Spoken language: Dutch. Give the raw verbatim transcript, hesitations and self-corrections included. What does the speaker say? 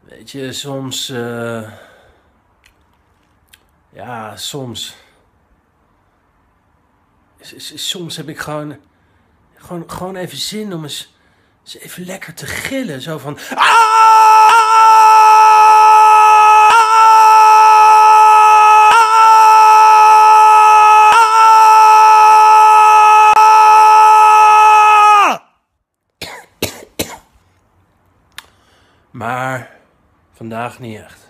Weet je, soms... Uh, ja, soms... Soms heb ik gewoon... Gewoon, gewoon even zin om eens, eens even lekker te gillen. Zo van... Maar vandaag niet echt.